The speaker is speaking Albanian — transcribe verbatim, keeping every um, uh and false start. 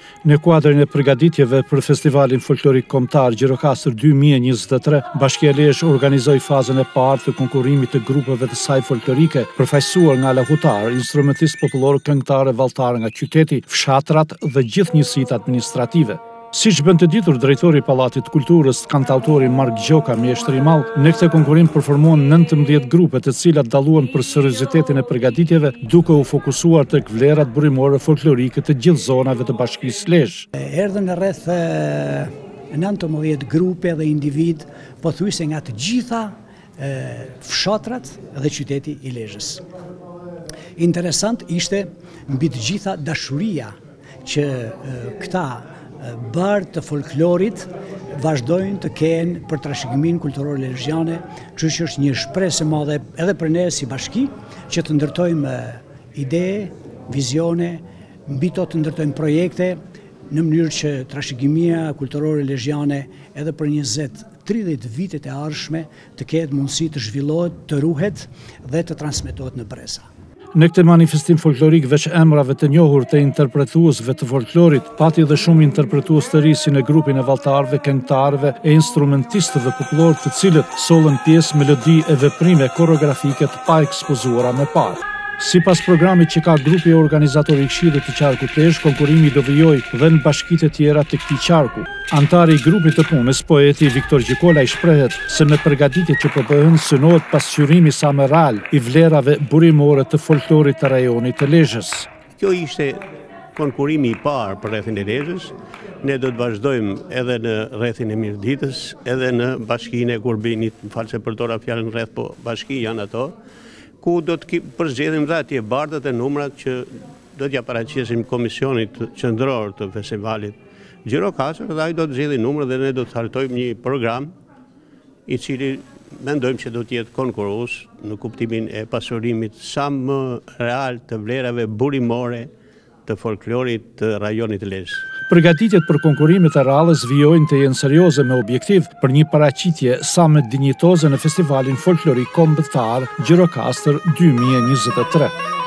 Në kuadrin e përgatitjeve për Festivalin Folklorik Kombëtar Gjirokastër dy mijë e njëzet e tre, Bashkia Lezhë organizoi fazën e parë të konkurrimit të grupeve të saj folklorike, përfaqësuar nga lahutar, instrumentistë popullor, këngëtarë, vallëtarë nga qyteti, fshatrat dhe gjithë njësitë administrative. Siç bën të ditur drejtori i Pallatit të Kulturës, kantautori Mark Gjoka mjeshtri i madh, në këtë konkurrim përformuan nëntëmbëdhjetë grupe, të cilat dalluan për seriozitetin e përgatitjeve, duke u fokusuar tek vlerat burimore folklorike të gjithë zonave të Bashkisë Lezhë. Erdhën rreth nëntëmbëdhjetë grupe dhe individ, pothuajse nga të gjitha fshatrat dhe qyteti i Lezhës. Interesant ishte mbi të gjitha dashuria që këta barë të folklorit vazhdojnë të kenë për trashëgiminë kulturore lezhjane, që është një shpresë e madhe edhe për ne si bashki, që të ndërtojmë ide, vizione, mbi to të ndërtojmë projekte, në mënyrë që trashëgimia kulturore lezhjane edhe për njëzet tridhjetë vitet e ardhshme të ketë mundësi të zhvillohet, të ruhet dhe të transmetohet në presa. Në këtë manifestim folklorik, veç emrave të njohur të interpretuesve të folklorit, pati dhe shumë interpretues të ri si në grupin e vallëtarëve, këngëtarëve e instrumentistëve popullor, të cilët sollën pjesë, melodi e veprime koreografike të paekspozuara më parë. Sipas programit që ka grupi organizator i Këshillit të Qarkut Lezhë, konkurrimi do vijojë dhe në bashkitë e tjera të këtij qarku. Antari i grupit të punës, poeti Viktor Gjikola, i shprehet se me përgatitjet që po bëhen synohet pasqyrimi sa më real i vlerave burimore të folklorit të rajonit të Lezhës. Kjo ishte konkurimi i parë për rrethin e Lezhës. Ne do të vazhdojmë edhe në rrethin e Mirditës, edhe në bashkinë e Kurbinit, më falë se përdora fjalën rreth, po bashki janë ato, ku do të përzgjedhim dhe atje bardhat e numrat që do t'ja paraqesim Komisionit Qendror të Festivalit Gjirokastër, dhe ai do të zgjidhë numrat dhe ne do të hartojmë një program i cili mendojmë që do të jetë konkurrues në kuptimin e pasurimit sa më real të vlerave burimore të folklorit të rajonit të Lezhës. Përgatitjet për konkurimet e rallës vijojnë të jenë serioze me objektiv për një paraqitje sa më dinjitoze në Festivalin Folklorik Kombëtar Gjirokastër dy mijë e njëzet e tre.